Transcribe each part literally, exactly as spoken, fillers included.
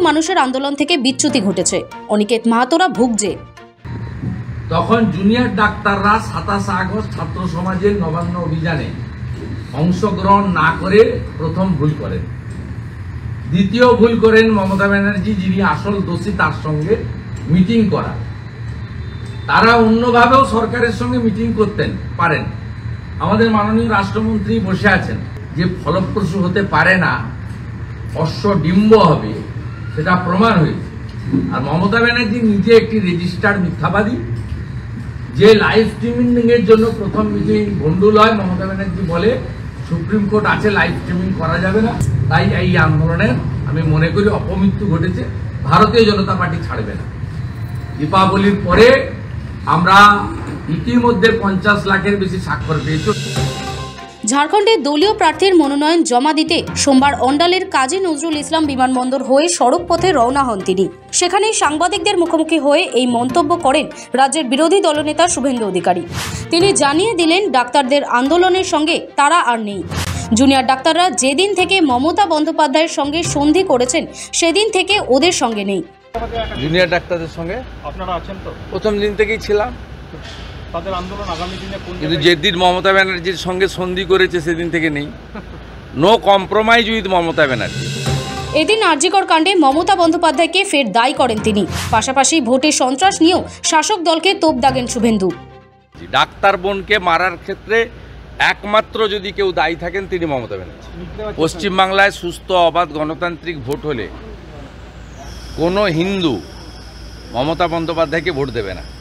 মানুষের আন্দোলন থেকে বিচ্যুতি ঘটেছে। অনিকেত মাহাতোরা ভুগছে। তখন জুনিয়র ডাক্তাররা সাতাশ আগস্ট ছাত্র সমাজের নবান্ন অভিযানে অংশগ্রহণ না করে প্রথম ভুল করেন। দ্বিতীয় ভুল করেন মমতা ব্যানার্জি, যিনি আসল দোষী, তার সঙ্গে মিটিং করা। তারা অন্যভাবেও সরকারের সঙ্গে মিটিং করতেন পারেন। আমাদের মাননীয় রাষ্ট্রমন্ত্রী বসে আছেন, যে ফলপ্রসূ হতে পারে না, অশ্বডিম্ব হবে, সেটা প্রমাণ হয়েছে। আর মমতা ব্যানার্জি নিজে একটি রেজিস্টার্ড মিথ্যাবাদী, যে লাইভ স্ট্রিমিং এর জন্য প্রথম মিটিং ভণ্ডুল হয়। মমতা ব্যানার্জি বলে সুপ্রিম কোর্ট আছে, লাইভ স্ট্রিমিং করা যাবে না। তাই এই আন্দোলনের আমি মনে করি অপমৃত্যু ঘটেছে। ভারতীয় জনতা পার্টি ছাড়বে না। দীপাবলির পরে আমরা ইতিমধ্যে পঞ্চাশ লাখের বেশি স্বাক্ষর পেয়েছি। ঝাড়খণ্ডে দলীয় প্রার্থীর মনোনয়ন জমা দিতে সোমবার অন্ডালের কাজী নজরুল ইসলাম বিমানবন্দর হয়ে সড়ক পথে রওনা হন তিনি। সেখানেই সাংবাদিকদের মুখোমুখি হয়ে এই মন্তব্য করেন রাজ্যের বিরোধী দলনেতা শুভেন্দু অধিকারী। তিনি জানিয়ে দিলেন, ডাক্তারদের আন্দোলনের সঙ্গে তারা আর নেই। জুনিয়র ডাক্তাররা যেদিন থেকে মমতা বন্দ্যোপাধ্যায়ের সঙ্গে সন্ধি করেছেন, সেদিন থেকে ওদের সঙ্গে নেই। জুনিয়র ডাক্তারদের সঙ্গে আপনারা আছেন তো? প্রথম দিন থেকেই ছিলাম, তাদের আন্দোলন আগামী দিনে কোন? কিন্তু যেদিন মমতা ব্যানার্জির সঙ্গে সন্ধি করেছে সেদিন থেকে নেই। No compromise with Mamata Banerjee. এদিন আরজিকর কাণ্ডে মমতা বন্দ্যোপাধ্যায়কে ফের দায়ী করেন তিনি। পাশাপাশি ভোটের সন্ত্রাস নিয়েও শাসক দলকে তোপ দাগেন শুভেন্দু। ডাক্তার বোনকে মারার ক্ষেত্রে একমাত্র যদি কেউ দায়ী থাকেন তিনি মমতা ব্যানার্জি। পশ্চিমবাংলায় সুস্থ অবাধ গণতান্ত্রিক ভোট হলে কোনো হিন্দু মমতা বন্দ্যোপাধ্যায়কে ভোট দেবে না।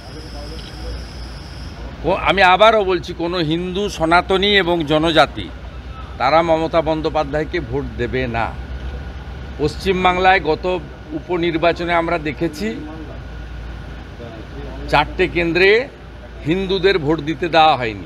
আমি আবারও বলছি, কোনো হিন্দু, সনাতনী এবং জনজাতি তারা মমতা বন্দ্যোপাধ্যায়কে ভোট দেবে না। পশ্চিমবাংলায় গত উপনির্বাচনে আমরা দেখেছি চারটে কেন্দ্রে হিন্দুদের ভোট দিতে দেওয়া হয়নি।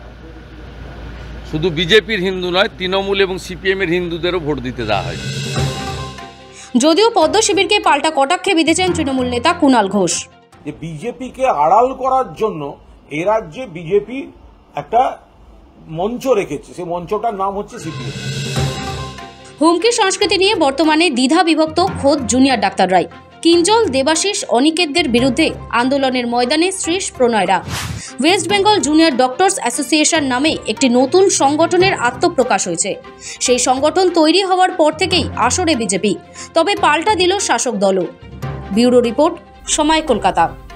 শুধু বিজেপির হিন্দু নয়, তৃণমূল এবং সিপিএমের হিন্দুদেরও ভোট দিতে দেওয়া হয়নি। যদিও পদ্ম শিবিরকে পাল্টা কটাক্ষে বিঁধেছেন তৃণমূল নেতা কুণাল ঘোষ। যে বিজেপিকে আড়াল করার জন্য এ রাজ্যে বিজেপি একটা মঞ্চ রেখেছে, সেই মঞ্চটার নাম হচ্ছে সিপিএম। হুমকি সংস্কৃতি নিয়ে বর্তমানে দ্বিধা বিভক্ত খোদ জুনিয়র ডাক্তাররাই। কিঞ্জল, দেবাশিস, অনিকেতদের বিরুদ্ধে আন্দোলনের ময়দানে শ্রীশ প্রণয়রা। West Bengal Junior Doctors Association নামে একটি নতুন সংগঠনের আত্মপ্রকাশ হয়েছে। সেই সংগঠন তৈরি হওয়ার পর থেকেই আসরে বিজেপি, তবে পাল্টা দিল শাসক দলও। ব্যুরো রিপোর্ট, সময়, কলকাতা।